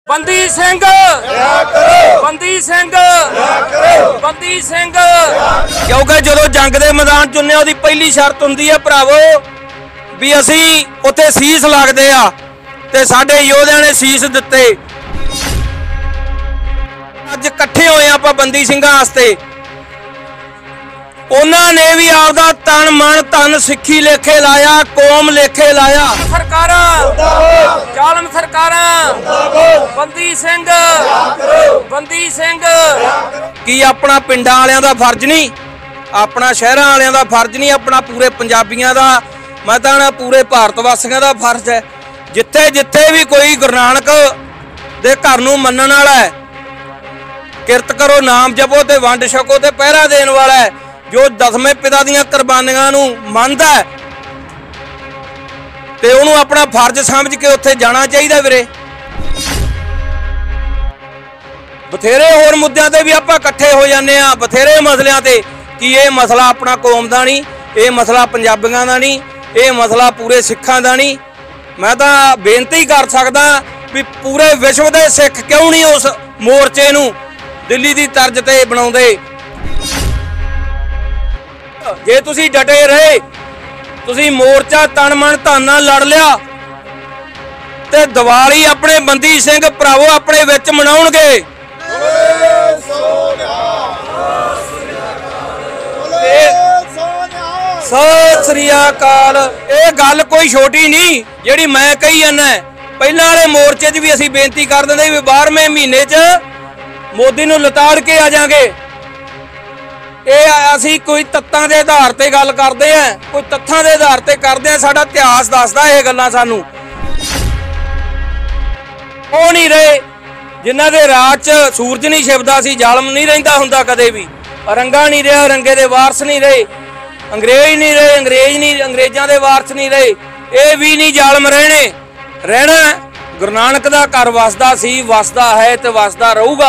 बंदी सिंह बंदी सिंह बंदी सिंह क्योंकि जो जंग के मैदान चुने उसकी पहली शर्त होंगी है भरावो भी असी उत्थे सीस लगते आ ते साडे योधिया ने सीस दिते। अज इकट्ठे होए आपां बंदी सिंघां वास्ते उन्होंने भी आपदा तन मन धन सिक्खी लेखे लाया, कौम लेखे लाया। सरकारां जालम सरकारां बंदी सिंह की अपना पिंडां वालियां दा फर्ज नहीं, अपना शहरां वालियां दा फर्ज नहीं, अपना पूरे पंजाबियां दा मैं तां पूरे भारत वासियों दा फर्ज है। जिथे जिथे भी कोई गुरु नानक दे घर नूं मन्नण वाला है, किरत करो नाम जपो ते वंड छको ते पहरा देण वाला है, जो दसवें पिता दीआं कुर्बानियां नूं मनदा है ते उहनूं अपना फर्ज समझ के उत्थे जाना चाहिए। वीरे बथेरे होर मुद्दों ते भी आपां इकट्ठे हो जाने आ, बथेरे मसलियां ते कि ये मसला अपना कौम दा नहीं, ये मसला पंजाबियां दा नहीं, ये मसला पूरे सिखां दा नहीं। मैं तां बेनती कर सकदा भी पूरे विश्व दे सिख क्यों नहीं उस मोर्चे नूं दिल्ली दी तर्ज ते बनाउंदे। जे तुसी डटे रहे, तुसी मोर्चा तन मन धन नाल लड़ लिया ते दिवाली अपने बंदी सिंह भरावो अपने विच मनाउणगे। सत श्री अकाल। ये गल कोई छोटी नहीं जिहड़ी मैं कही जाना। पहलां वाले मोर्चे च भी असीं बेनती कर दिंदे भी 12वें महीने च मोदी नूं लताड़ के आ जांगे। ये असीं कोई तत्तां दे आधार ते गल करदे आ, कोई तत्थां दे आधार ते करदे आ। साडा इतिहास दसदा ये गल्लां सानूं। ਉਹ नहीं रहे जिन्हां दे राज च सूरज नहीं छिपदा सी, जालम नहीं रहिंदा हुंदा कदे भी, रंगा नहीं रहा, रंगे दे वारस नहीं रहे, अंग्रेज नहीं रहे, अंग्रेज नहीं अंग्रेजां दे वारस नहीं रहे, ये भी नहीं जालम रहना। गुरु नानक दा घर वसदा सी, वसदा है ते वसदा रहूगा।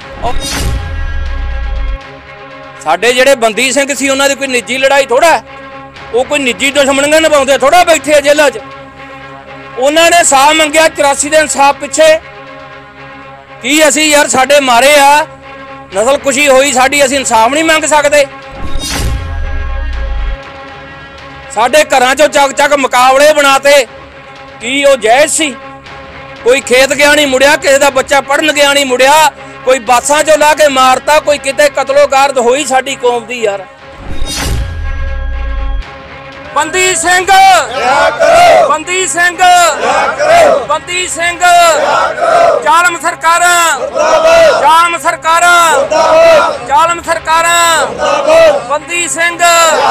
साडे जिहड़े बंदी सिंह सी उन्हां दी कोई निजी लड़ाई थोड़ा, वो कोई निजी दुश्मनियां निभाउंदे थोड़ा बैठे आ जेलां च। उन्होंने साह मंगिया 84 दे इंसाफ पिछे की असी यार साडे मारे आ, नस्ल कुशी होई साडी, असी इंसाफ नहीं मंग सकते। साडे घरां चों चक चक मुकाबले बनाते की वो जायज़ सी। कोई खेत गया नहीं मुड़िया, किसी दा बच्चा पढ़न गया नहीं मुड़िया, कोई बासां चों ला के मारता, कोई किते कतलो गारद होई साडी कौम दी। यार बंदी सिंह बंदी सिंह बंदी सिंह जालम सरकारां जालम सरकारां जालम सरकारां बंदी सिंह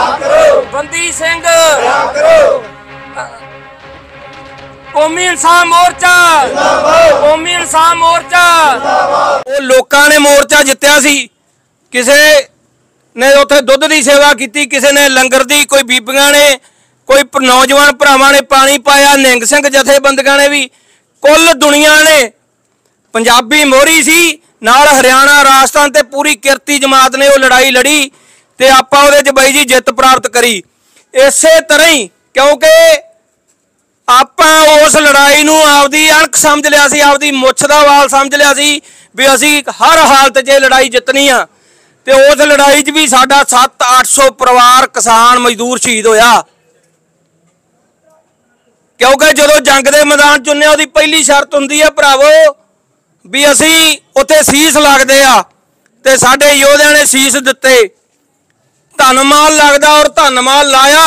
कौमी इंसाफ मोर्चा कौमी इंसाफ मोर्चा। वो लोकां ने मोर्चा जित्तिया सी, किसे ने उत्थे दुध की सेवा की, किसी ने लंगर दी, कोई बीबियां ने, कोई नौजवान भरावां ने पानी पाया, निहंग सिंह जथेबंदियां ने भी, कुल दुनिया ने। पंजाबी मोहरी सी नाल हरियाणा राजस्थान ते पूरी किरती जमात ने वो लड़ाई लड़ी ते आपां उहदे च बाई जी जित प्राप्त करी। इसे तरह ही क्योंकि आपां उस लड़ाई नूं आपदी अणख समझ लिया सी, आपदी मुੱਛ दा वाल समझ लिया सी भी असीं हर हालत च लड़ाई जितनी आ। ते उस लड़ाई च भी साडा 700-800 परिवार किसान मजदूर शहीद होया। क्योंकि जो जंग के मैदान चुने उसकी पहली शर्त होंगी है भरावो भी असी उत्थे सीस लगते आ ते साडे योधिया ने सीस दिते। धन माल लगदा और धन माल लाया,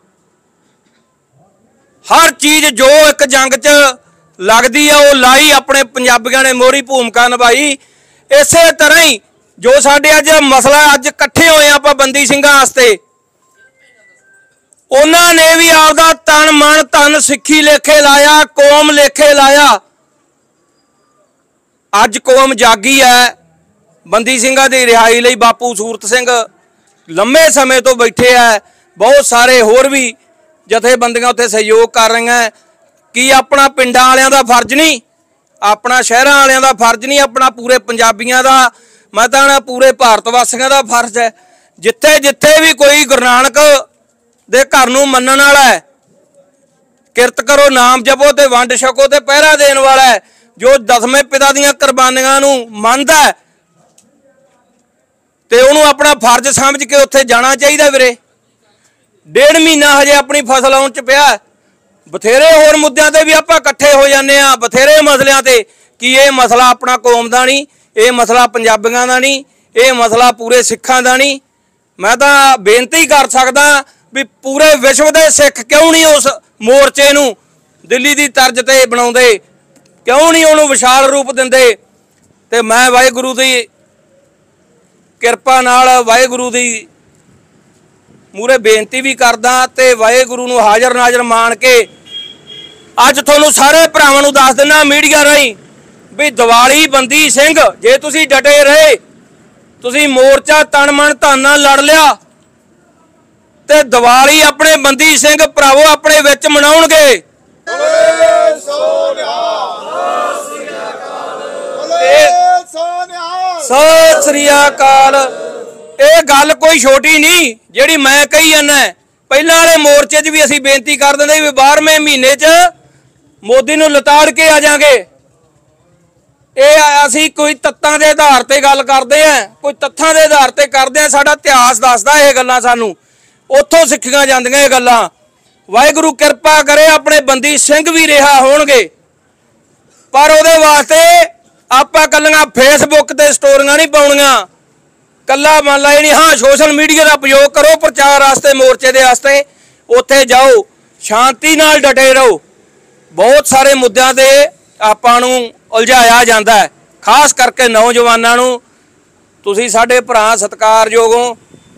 हर चीज जो एक जंग च लगदी है वो लाई, अपने पंजाबियों ने मोहरी भूमिका निभाई। इसे तरह ही जो साडे अज मसला अज इकट्ठे होए आपां बंदी सिंघां वास्ते, उन्होंने भी आपदा तन मन धन सिक्खी लेखे लाया, कौम लेखे लाया। अज कौम जागी है। बंदी सिंघां दी रिहाई लई बापू सूरत सिंह लंबे समय तो बैठे है, बहुत सारे होर भी जथेबंदियां उत्थे सहयोग कर रही हैं। कि अपना पिंडां वालियां दा फर्ज नहीं, अपना शहरां वालियां दा फर्ज नहीं, अपना पूरे पंजाबियां दा मैं तां पूरे भारत वासियों का फर्ज है। जिथे जिथे भी कोई गुरु नानक दे घर नूं मन्नण वाला है, किरत करो नाम जपो ते वंड छको ते पहरा देण वाला है, जो 10वें पिता दीयां कुर्बानियां नूं मनदा है ते उहनूं अपना फर्ज समझ के उत्थे जाना चाहिए वीरे। 1.5 महीना हजे अपनी फसल आउण च पिया, बथेरे होर मुद्दों ते भी आपां इकट्ठे हो जाने आ, बथेरे मसलियां ते कि ये मसला अपना कौम दा नहीं, ये मसला पंजाबियां दा नहीं, ये मसला पूरे सिखां दा नहीं। मैं तां बेनती कर सकदा भी पूरे विश्व दे सिख क्यों नहीं उस मोर्चे नूं दिल्ली दी तर्ज ते बनाउंदे, क्यों नहीं उहनूं विशाल रूप दिंदे। ते मैं वाहिगुरू दी किरपा नाल वाहिगुरू दी मूरे बेनती भी करदा ते वाहिगुरू नूं हाज़र नाज़र मान के अज तुहानूं सारे भरावां नूं दस दिना मीडिया राहीं भी दिवाली बंदी सिंह जे तुसीं डटे रहे, तुसीं मोर्चा तन मन धन नाल लड़ लिया ते दिवाली अपने बंदी सिंह भरावो अपने विच मनाउणगे। सत श्री अकाल। ये गल कोई छोटी नहीं जिहड़ी मैं कही जाना। पहलां वाले मोर्चे च भी असीं बेनती कर दिंदे भी 12वें महीने च मोदी नूं लताड़ के आ जांगे। ये असीं कोई तत्तां दे आधार ते गल करदे आ, कोई तत्थां दे आधार ते करदे आ। साडा इतिहास दसदा ये गल्लां, सानूं उत्थों सिੱਖੀਆਂ ਜਾਂਦੀਆਂ ये गल्लां। वाहिगुरू किरपा करे अपने बंदी सिंह भी रिहा होणगे, पर उहदे वास्ते आपां कल्लियां फेसबुक ते स्टोरियां नहीं पाउणीਆਂ, कल्ला मान ला नहीं। हाँ, सोशल मीडिया का उपयोग करो प्रचार वास्ते, मोर्चे दे वास्ते उत्थे जाओ, शांति नाल डटे रहो। बहुत सारे मुद्दों ते आपां नूं उलझाया जांदा है, खास करके नौजवानां नूं। तुसीं साडे भरा सत्कारयोग हो,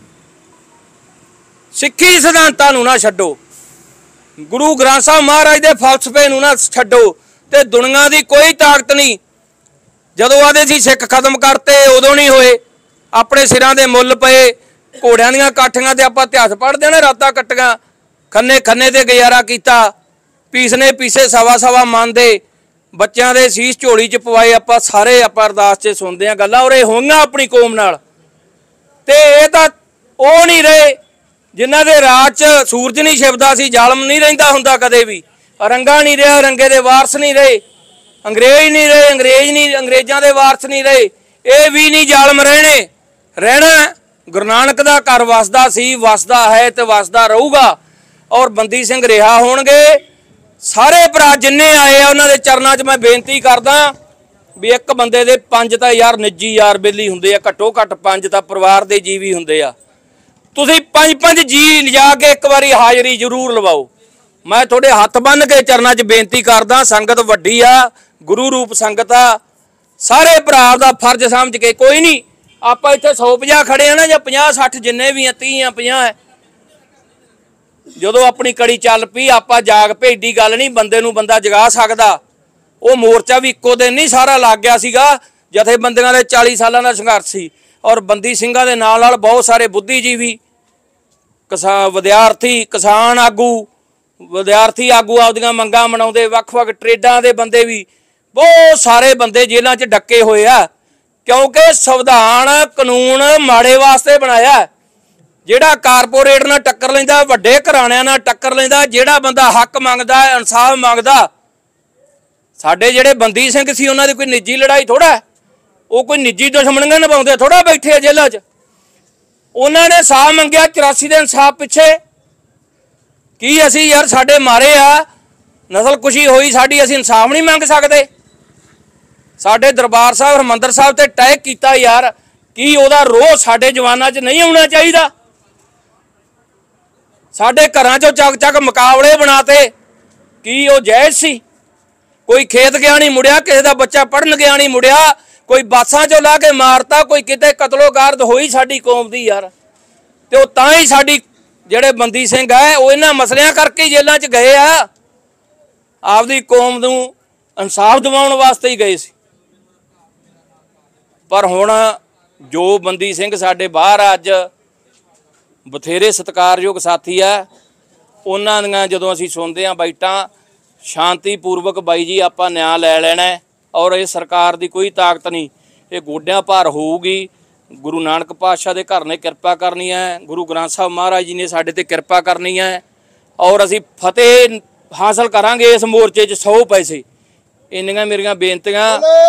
सिੱਖੀ सिद्धांतां नूं ना छड्डो, गुरु ग्रंथ साहिब महाराज दे फलसफे नूं ना छड्डो। ते दुनिया दी कोई ताकत नहीं, जदों आदे सी सिख खत्म करते उदों नहीं होए, अपने सिरां दे मुੱਲ पए। घोड़ियां दीयां काठियां ते आपां इतिहास पढ़दे ने, रातां कट्टियां, खन्ने खन्ने ते गुजारा कीता, पीसने पीसे सवा सवा मन दे, बच्चों के सीस झोली च पवाए। आपां सारे आपां अरदास च सुनदे आ गल्लां, और ये होईयां अपनी कौम नाल। ते इह तां ओह नहीं रहे जिन्हां दे राज च सूरज नहीं छिपदा सी, जालम नहीं रहिंदा हुंदा कदे भी, रंगा नहीं रहा, रंगे दे वारस नहीं रहे, अंग्रेज नहीं रहे, अंग्रेज नहीं अंग्रेजां दे वारस नहीं रहे, ये भी नहीं जालम रहना। गुरु नानक दा घर वसदा सी, वसदा है ते वसदा रहूगा। और बंदी सिंह रिहा होणगे। सारे भरा जिन्ने आए आ उन्हां दे चरनां च मैं बेनती करदा भी एक बंदे दे 5 तां यार निजी यार बेली हुंदे आ, घट्टो घट्ट 5 तां परिवार दे जी भी हुंदे आ। तुसीं 5-5 जी लिजा के एक बारी हाज़री जरूर लवाओ। मैं थोड़े हत्थ बन के चरनां च बेनती करदा, संगत वड्डी आ, गुरु रूप संगत आ, सारे भरा दा फर्ज समझ के, कोई नहीं आप इत्थे 150 खड़े हैं ना, या 50-60 जिन्ने भी हैं, 30 या 50 है, जदों अपनी कड़ी चल पई आपां जाग पे, एडी गल नहीं बंदे नूं बंदा जगा सकदा। वो मोर्चा भी इक्को दिन नहीं सारा लग गया सीगा, जथेबंदियां दे 40 सालां दा संघर्ष सी। और बंदी ਸਿੰਘਾਂ ਦੇ ਨਾਲ बहुत सारे बुद्धिजीवी, विद्यार्थी, किसान आगू, विद्यार्थी आगू आपदियां मंगां मनाउंदे, वख-वख ट्रेडां दे बंदे भी, बहुत सारे बंदे जेलां च डके होए आ, क्योंकि संविधान कानून माड़े वास्ते बनाया। ਜਿਹੜਾ कारपोरेट नाल टक्कर लैंदा, ਵੱਡੇ ਘਰਾਣਿਆਂ नाल टक्कर लैंदा, ਜਿਹੜਾ ਬੰਦਾ हक मंगदा, इंसाफ मंगदा। ਸਾਡੇ ਜਿਹੜੇ ਬੰਦੀ ਸਿੰਘ ਸੀ ਉਹਨਾਂ ਦੀ ਕੋਈ ਨਿੱਜੀ ਲੜਾਈ ਥੋੜਾ, ਉਹ ਕੋਈ ਨਿੱਜੀ ਦੁਸ਼ਮਣੀਆਂ ਨਿਭਾਉਂਦੇ ਥੋੜਾ ਬੈਠੇ ਆ ਜੇਲ੍ਹਾਂ 'ਚ। ਉਹਨਾਂ ਨੇ ਸਾਹ ਮੰਗਿਆ 84 ਦੇ इंसाफ ਪਿੱਛੇ। ਕੀ ਅਸੀਂ ਯਾਰ ਸਾਡੇ ਮਾਰੇ ਆ, ਨਸਲ ਕੁਸ਼ੀ ਹੋਈ ਸਾਡੀ, ਅਸੀਂ इंसाफ नहीं ਮੰਗ ਸਕਦੇ? ਸਾਡੇ ਦਰਬਾਰ ਸਾਹਿਬ ਹਰਮੰਦਰ ਸਾਹਿਬ ਤੇ ਅਟੈਕ ਕੀਤਾ ਯਾਰ, ਕੀ ਉਹਦਾ ਰੋਹ ਸਾਡੇ ਜਵਾਨਾਂ 'ਚ ਨਹੀਂ ਆਉਣਾ ਚਾਹੀਦਾ? साडे घरां चों चक चक मुकाबले बनाते, की वो जायज़ सी? कोई खेत गया नहीं मुड़िया, किसी का बच्चा पढ़न गया नहीं मुड़िया, कोई बासां चों ला के मारता, कोई किते कतलो गारत होई साडी कौम दी यार। ते वो तां ही साडी जिहड़े बंदी सिंह है वो इन्हां मसलियां करके जेलां च गए आ, आपदी कौम नूं इंसाफ दिवाउण वास्ते ही गए सी। पर हुण जो बंदी सिंह साडे बाहर अज बथेरे सत्कारयोग साथी है, उन्हां दियां जदों असीं सुनदे हां बाइटां, शांतिपूर्वक बाई जी आपां न्याय लै लैणा है, और ये सरकार दी कोई ताकत नहीं, ये गोड्यां भार होऊगी। गुरु नानक पातशाह दे घर ने किरपा करनी है, गुरु ग्रंथ साहिब महाराज जी ने साडे ते किरपा करनी है, और असीं फतेह हासिल करांगे इस मोर्चे 'ਚ 100 पैसे। ਇੰਨੀਆਂ ਮੇਰੀਆਂ ਬੇਨਤੀਆਂ।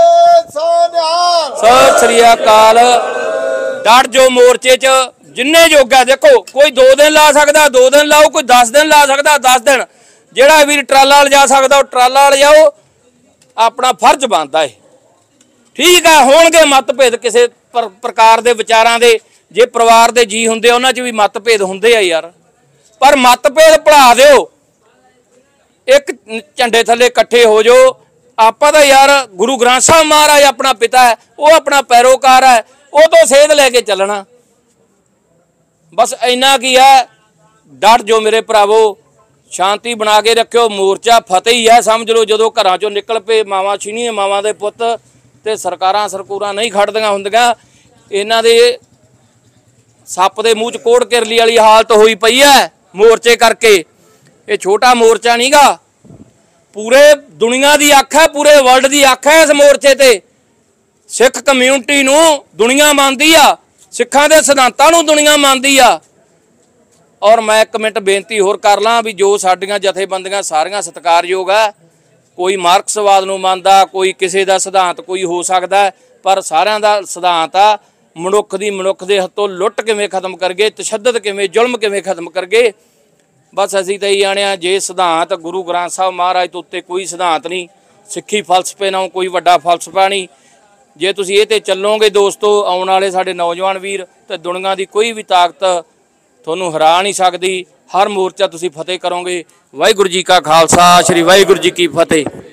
ਸਤਿ ਸ੍ਰੀ ਅਕਾਲ। ਡਟ ਜੋ ਮੋਰਚੇ 'ਚ ਜਿੰਨੇ ਜੋਗਾ। ਦੇਖੋ ਕੋਈ 2 ਦਿਨ ਲਾ ਸਕਦਾ 2 ਦਿਨ ਲਾਓ, ਕੋਈ 10 ਦਿਨ ਲਾ ਸਕਦਾ 10 ਦਿਨ। ਜਿਹੜਾ ਵੀਰ ਟਰਾਲਾ ਲਿਜਾ ਸਕਦਾ ਉਹ ਟਰਾਲਾ ਲਿਜਾਓ, ਆਪਣਾ ਫਰਜ਼ ਬਣਦਾ ਹੈ। ਠੀਕ ਹੈ, ਹੋਣਗੇ ਮਤਭੇਦ ਕਿਸੇ ਪ੍ਰਕਾਰ ਦੇ ਵਿਚਾਰਾਂ ਦੇ। ਜੇ ਪਰਿਵਾਰ ਦੇ ਜੀ ਹੁੰਦੇ ਉਹਨਾਂ 'ਚ ਵੀ ਮਤਭੇਦ ਹੁੰਦੇ ਆ ਯਾਰ, ਪਰ ਮਤਭੇਦ ਭੁਲਾ ਦਿਓ। ਇੱਕ ਝੰਡੇ ਥੱਲੇ ਇਕੱਠੇ ਹੋ ਜਾਓ। ਆਪਾਂ ਤਾਂ ਯਾਰ ਗੁਰੂ ਗ੍ਰੰਥ ਸਾਹਿਬ ਮਹਾਰਾਜ ਆਪਣਾ ਪਿਤਾ ਹੈ, ਉਹ ਆਪਣਾ ਪੈਰੋਕਾਰ ਹੈ, ਉਹ ਤੋਂ ਸੇਧ ਲੈ ਕੇ ਚੱਲਣਾ। ਬਸ ਇੰਨਾ ਕੀ ਹੈ। ਡਟ ਜੋ ਮੇਰੇ ਭਰਾਵੋ, ਸ਼ਾਂਤੀ ਬਣਾ ਕੇ ਰੱਖਿਓ। ਮੋਰਚਾ ਫਤਿਹ ਹੀ ਹੈ ਸਮਝ ਲਓ। ਜਦੋਂ ਘਰਾਂ 'ਚੋਂ ਨਿਕਲ ਪਏ ਮਾਵਾਂ ਛੀਣੀਆਂ ਮਾਵਾਂ ਦੇ ਪੁੱਤ, ਤੇ ਸਰਕਾਰਾਂ ਸਰਕੂਰਾਂ ਨਹੀਂ ਖੜਦੀਆਂ ਹੁੰਦੀਆਂ। ਇਹਨਾਂ ਦੇ ਸੱਪ ਦੇ ਮੂੰਹ 'ਚ ਕੋੜ ਕਿਰਲੀ ਵਾਲੀ ਹਾਲਤ ਹੋਈ ਪਈ ਹੈ ਮੋਰਚੇ ਕਰਕੇ। ਇਹ ਛੋਟਾ ਮੋਰਚਾ ਨਹੀਂ ਗਾ, ਪੂਰੇ ਦੁਨੀਆ ਦੀ ਅੱਖ ਹੈ, ਪੂਰੇ ਵਰਲਡ ਦੀ ਅੱਖ ਹੈ ਇਸ ਮੋਰਚੇ ਤੇ। ਸਿੱਖ ਕਮਿਊਨਿਟੀ ਨੂੰ ਦੁਨੀਆ ਮੰਨਦੀ ਆ, ਸਿੱਖਾਂ ਦੇ ਸਿਧਾਂਤਾਂ ਨੂੰ ਦੁਨੀਆ ਮੰਨਦੀ ਆ। ਔਰ ਮੈਂ ਇੱਕ ਮਿੰਟ ਬੇਨਤੀ ਹੋਰ ਕਰ ਲਾਂ ਵੀ ਜੋ ਸਾਡੀਆਂ ਜਥੇਬੰਦੀਆਂ ਸਾਰੀਆਂ ਸਤਿਕਾਰਯੋਗ ਹੈ। ਕੋਈ ਮਾਰਕਸਵਾਦ ਨੂੰ ਮੰਨਦਾ, ਕੋਈ ਕਿਸੇ ਦਾ ਸਿਧਾਂਤ ਕੋਈ ਹੋ ਸਕਦਾ, ਪਰ ਸਾਰਿਆਂ ਦਾ ਸਿਧਾਂਤ ਆ ਮਨੁੱਖ ਦੀ ਮਨੁੱਖ ਦੇ ਹੱਥੋਂ ਲੁੱਟ ਕਿਵੇਂ ਖਤਮ ਕਰਗੇ, ਤਸ਼ੱਦਦ ਕਿਵੇਂ, ਜ਼ੁਲਮ ਕਿਵੇਂ ਖਤਮ ਕਰਗੇ। ਬਸ ਅਸੀਂ ਤਾਂ ਇਹ ਜਾਣਿਆ ਜੇ ਸਿਧਾਂਤ ਗੁਰੂ ਗ੍ਰੰਥ ਸਾਹਿਬ ਮਹਾਰਾਜ ਤੋਂ ਉੱਤੇ ਕੋਈ ਸਿਧਾਂਤ ਨਹੀਂ, ਸਿੱਖੀ ਫਲਸਫੇ ਨਾਲੋਂ ਕੋਈ ਵੱਡਾ ਫਲਸਫਾ ਨਹੀਂ। ਜੇ ਤੁਸੀਂ ਇਹ ਤੇ ਚੱਲੋਗੇ ਦੋਸਤੋ, ਆਉਣ ਵਾਲੇ ਸਾਡੇ ਨੌਜਵਾਨ ਵੀਰ, ਤੇ ਦੁਨੀਆ ਦੀ ਕੋਈ ਵੀ ਤਾਕਤ ਤੁਹਾਨੂੰ ਹਰਾ ਨਹੀਂ ਸਕਦੀ। ਹਰ ਮੋਰਚਾ ਤੁਸੀਂ ਫਤਿਹ ਕਰੋਗੇ। ਵਾਹਿਗੁਰੂ ਜੀ ਕਾ ਖਾਲਸਾ, ਸ੍ਰੀ ਵਾਹਿਗੁਰੂ ਜੀ ਕੀ ਫਤਿਹ।